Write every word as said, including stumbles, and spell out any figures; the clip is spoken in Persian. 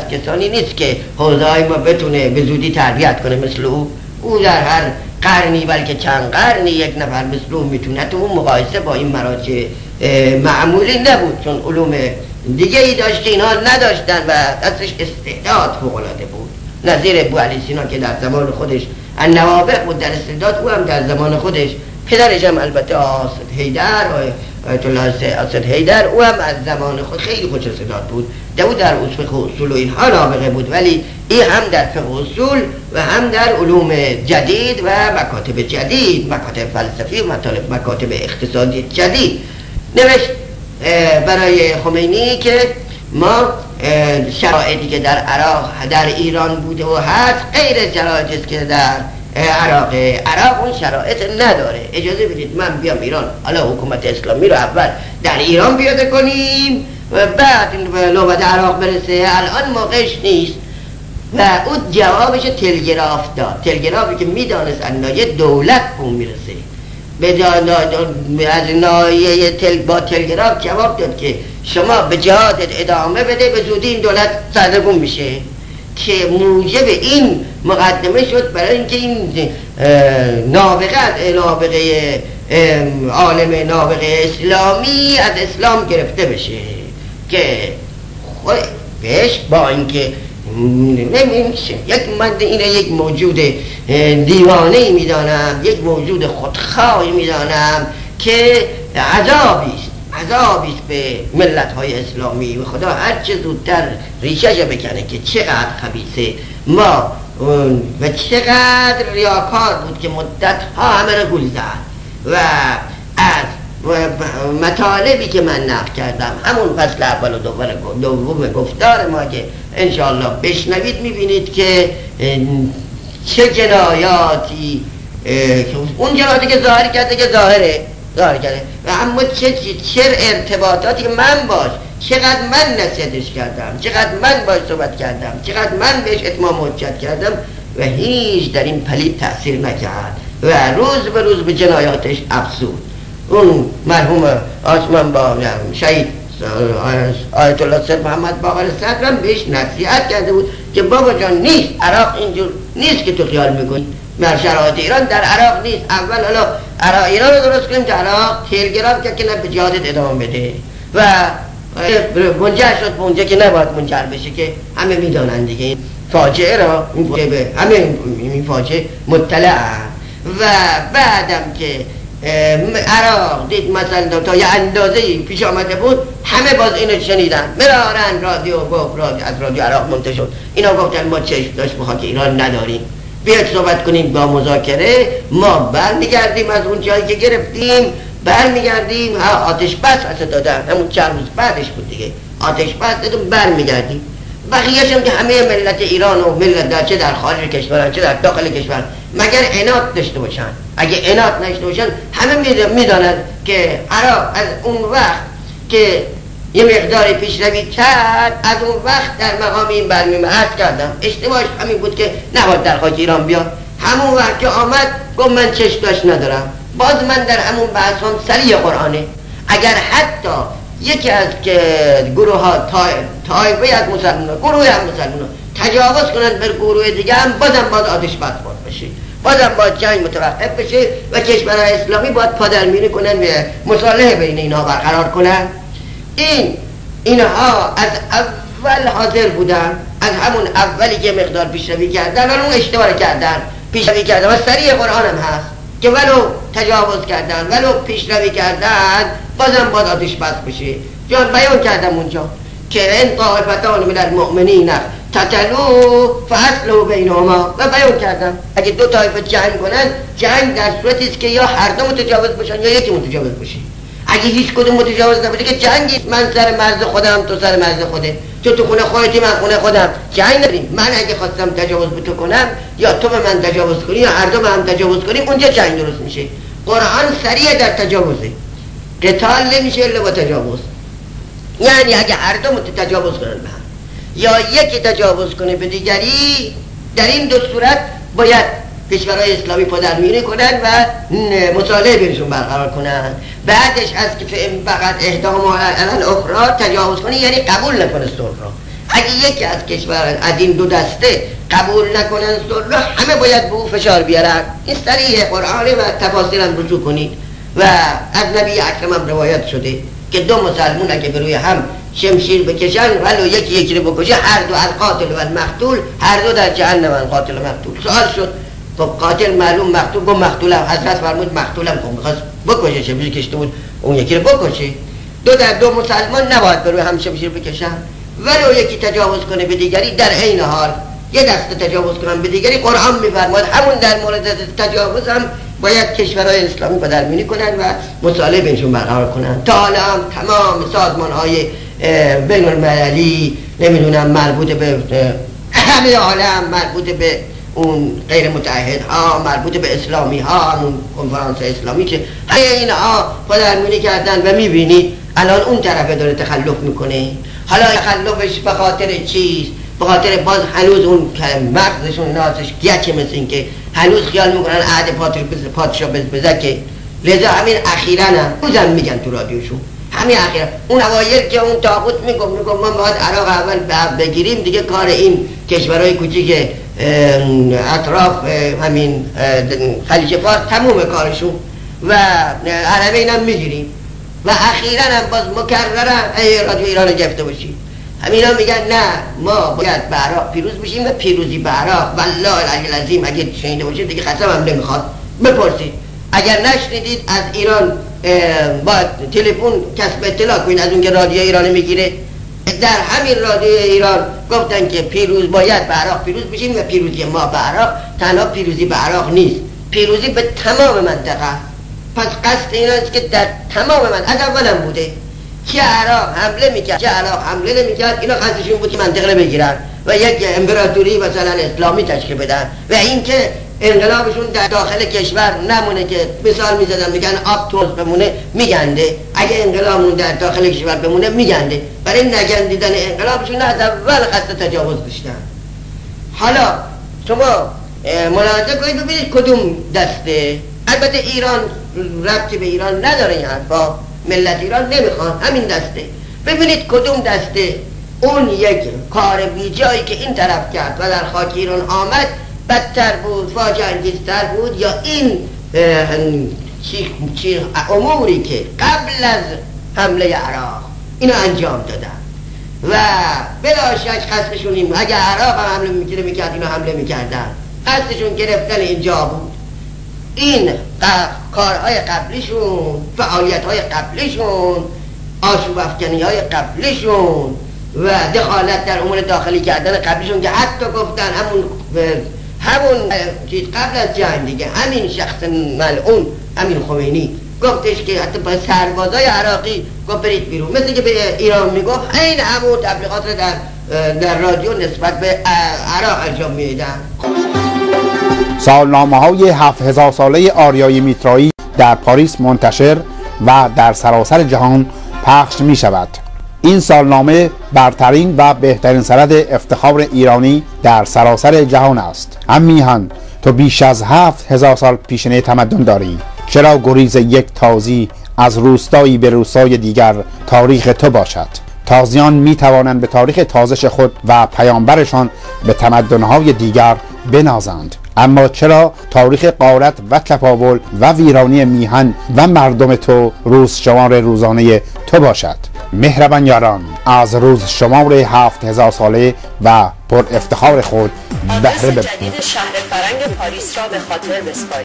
کسانی نیست که حوزه های ما بتونه به زودی تربیت کنه مثل او. او در هر قرنی بلکه چند قرنی یک نفر مثل او میتونه. تو اون مقایسه با این مراجع معمولی نبود، چون علوم دیگه ای داشت که اینها نداشتن و دستش استعداد فوق‌العاده بود. نظیر ابو علی سینا که در زمان خودش النوابغ بود در استعداد، او هم در زمان خودش، پدرش هم البته آسد حیدر آیت الله آسد حیدر، او هم از زمان خود خیلی خوش استعداد بود. او در فقه و اصول و اینها نابغه بود، ولی این هم در فقه و اصول و هم در علوم جدید و مکاتب جدید، مکاتب فلسفی و مطالب مکاتب اقتصادی جدید نوشت برای خمینی که ما شرایطی که در عراق در ایران بوده و هست غیر شرایطی است که در عراق. عراق اون شرایط نداره. اجازه بدید من بیام ایران، حالا حکومت اسلامی رو اول در ایران پیاده کنیم و بعد نوبت عراق برسه. الان موقعش نیست. و اون جوابش تلگراف داد، تلگرافی که میدانست از ناحیه دولت اون میرسه. به از ناحیه تل با تلگراف جواب داد که شما به جهادت ادامه بده، به زودی این دولت سردرگم میشه، که موجب این مقدمه شد برای اینکه این نابغه نابغه عالم نابغه اسلامی از اسلام گرفته بشه، که خود بهش با اینکه نمیشه یک من اینه یک موجود دیوانه‌ای میدانم، یک موجود خودخواهی میدانم که عذابی است عذابی است به ملت‌های اسلامی. و خدا هر چه زودتر ریشه‌شو بکنه که چقدر خبیثه ما و چقدر ریاکار بود که مدت‌ها همه رو گول زد. و از مطالبی که من نقل کردم همون فصل اول و دوم گفتار ما که انشاءالله بشنوید میبینید که چه جنایاتی، اون جنایاتی که ظاهر کرده که ظاهره ظاهر کرده و اما چه چه ارتباطاتی که من باش، چقدر من نصیحتش کردم، چقدر من باش صحبت کردم، چقدر من بهش اتمام حجت کردم و هیچ در این پلید تأثیر نکرد و روز به روز به جنایاتش افزود. اون مرحوم آسمان با شهید آیت الله سید محمد باقر صدرم بهش نصیحت کرده بود که بابا جان نیست، عراق اینجور نیست که تو خیال میکنی، در شرایط ایران در عراق نیست. اول حالا عراق ایران رو درست کنیم که عراق تلگراف که که نه به جهادت ادامه بده و منجر شد به اونجا که نباید منجر بشه، که همه میدانند دیگه این فاجعه را به همه این فاجعه مطلع. و بعدم که عراق دید مثلا تا یه اندازه پیش آمده بود، همه باز اینو شنیدن، مرارن رادیو گفت، رادیو از رادیو عراق منتشر شد، اینا گفتن ما چشم داشت به خاک ایران نداریم، بیاید صحبت کنیم با مذاکره، ما برمیگردیم از اون جایی که گرفتیم، برمیگردیم. ها آتش بس اصلا دادن، همون چند روز بعدش بود دیگه، آتش بس دادن برمیگردیم. بقیه‌اش هم که همه ملت ایران و ملت در چه در خارج کشورن چه در داخل کشور مگر عناد داشته باشن، اگه عناد نشته باشن همه میدانند که عراق از اون وقت که یه مقداری پیشروی کرد، از اون وقت در مقام این برنامه عرض کردم اشتباهش همین بود که نباید در خاک ایران بیاد. همون وقت که آمد گفت من چشمش ندارم، باز من در همون بحث هم سریع قرآنه، اگر حتی یکی از که گروه ها طایفه از مسلمان گروه هم مسلمان تجاوز کنند بر گروه دیگه هم بازم باز آتش بس باد بشه، بازم باید جنگ متوقف بشه و کشورهای اسلامی باید پادرمینی کنن و مصالحه بین اینها برقرار کنن. این اینها از اول حاضر بودن، از همون اولی که مقدار پیشروی کردن ولی اون اشتباه کردن، پیشروی کردن و سریع قرآن هم هست که ولو تجاوز کردن ولو پیشروی کردن بازم باید آتش بس بشه. جان بیان کردم اونجا که این طائفتان من المؤمنین تتلو فاصلحوا بینهما، و بیان کردم اگه دو طایفه جنگ کنن، جنگ در صورتی است که یا هر دو متجاوز باشن یا یکی متجاوز باشه. اگه هیچ کدوم متجاوز نباشه که جنگی، من سر مرز خودم تو سر مرز خوده، تو تو خونه خودتی من خونه خودم، جنگ نداریم. من اگه خواستم تجاوز به تو کنم یا تو به من تجاوز کنی یا هر دو به هم تجاوز کنیم، اونجا جنگ درست میشه. قرآن سریع در تجاوزه، قتال نمیشه الا با تجاوز. یعنی اگه هر دو تجاوز کنن به هم یا یکی تجاوز کنه به دیگری، در این دو صورت باید کشورهای اسلامی پادرمیونی کنن و مصالحه بینشون برقرار کنن. بعدش از که فقط احدام علی الاخری تجاوز کنه، یعنی قبول نکنه صلح را. اگه یکی از کشوران از این دو دسته قبول نکنن صلح، همه باید به او فشار بیارن. این صریح قرآن و تفاسیر هم رجوع کنید و از نبی اکرم هم روایت شده که دو مسلمون اگه به روی هم شمشیر بکشن ولو یکی یکی رو بکشه، هر دو القاتل و المقتول هر دو در جهنم. القاتل و مقتول سوال شد خب قاتل معلوم، مقتول با مقتولم، حضرت فرمود مقتولم کن، می‌خواست بکشه شمشیر کشته بود اون یکی رو بکشه. دو در دو مسلمان نباید به روی هم شمشیر بکشن، ولو یکی تجاوز کنه به دیگری در عین حال یه دسته تجاوز کنن به دیگری، قرآن می‌فرماید همون در مورد تجاوز هم باید کشورهای اسلامی بدرمینی کنن و مصالحه بینشون برقرار کنن. تا حالا هم تمام سازمان‌های بین المللی نمیدونم مربوط به همه عالم، مربوط به اون غیر متحد ها، مربوط به اسلامی ها، همون کنفرانس اسلامی که همه اینها بدرمینی کردن و میبینید الان اون طرفه داره تخلف میکنه. حالا تخلفش به خاطر چیست؟ به خاطر باز هنوز اون مغزشون نازش گچه، مثل این که هنوز خیال میکنن عهد پادشاه بزبزکه. لذا همین اخیراً هم روزم میگن تو رادیوشون، همین اخیراً اون اوایل که اون طاغوت میگم میگم ما باید عراق اول بگیریم دیگه، کار این کشورهای کوچیک اطراف همین خلیج فارس تموم کارشون و عربین هم میگیریم. و اخیراً هم باز مکررن ای رادیو ایران گرفته باشیم، همینا میگن نه ما باید به عراق پیروز بشیم و پیروزی به عراق والله العلی العظیم اگه شنیده باشید دیگه قسم هم نمیخواد بپرسید. اگر نشنیدید از ایران با تلفن کسب اطلاع کنید از اون که رادیو ایران میگیره. در همین رادیو ایران گفتن که پیروز باید به عراق پیروز بشیم و پیروزی ما به عراق تنها پیروزی به عراق نیست، پیروزی به تمام منطقه. پس قصد این است که در تمام منطقه از اول هم بوده که عراق حمله میکرد، که عراق حمله نمیکرد، اینا قصدشون بود که منطقه رو بگیرن و یک امپراتوری مثلا اسلامی تشکیل بدن و اینکه انقلابشون در داخل کشور نمونه که مثال میزدن میگن آب توز بمونه میگنده، اگه انقلابمون در داخل کشور بمونه میگنده. برای نگندیدن انقلابشون از اول قصد تجاوز داشتن. حالا شما ملاحظه کنید ببینید کدوم دسته. البته ایران ربطی به ایران نداره، این حرفا ملت ایران نمیخوان، همین دسته. ببینید کدوم دسته اون یک کار بیجایی که این طرف کرد و در خاک ایران آمد بدتر بود، فاجعه انگیزتر بود، یا این چی چی اموری که قبل از حمله عراق اینو انجام دادن و بلا شک قصدشون این اگه عراق هم حمله میکرده میکرد اینا حمله میکردن، قصدشون گرفتن اینجا بود. این کارهای قبلیشون، فعالیت‌های قبلیشون، آشوب افکنی های قبلیشون و دخالت در امور داخلی کردن قبلیشون که حتی گفتن همون همون چیز قبل از جنگ دیگه همین شخص ملعون امین خمینی گفتش که حتی با سربازای عراقی گفت برید بیرون، مثل که به ایران میگفت این همون تبلیغات رو در در رادیو نسبت به عراق انجام میدن. سالنامه های هفت هزار ساله آریای میترایی در پاریس منتشر و در سراسر جهان پخش می شود. این سالنامه برترین و بهترین سند افتخار ایرانی در سراسر جهان است. هم میهن تو بیش از هفت هزار سال پیشینه تمدن داری، چرا گریز یک تازی از روستایی به روستای دیگر تاریخ تو باشد؟ تازیان می توانند به تاریخ تازش خود و پیامبرشان به تمدن‌های دیگر بنازند، اما چرا تاریخ غارت و تپاول و ویرانی میهن و مردم تو روز شمار روزانه تو باشد؟ مهربان یاران، از روز شمار هفت هزار ساله و پر افتخار خود بهره ببرید. جدید شهر فرنگ پاریس را به خاطر بسپارید.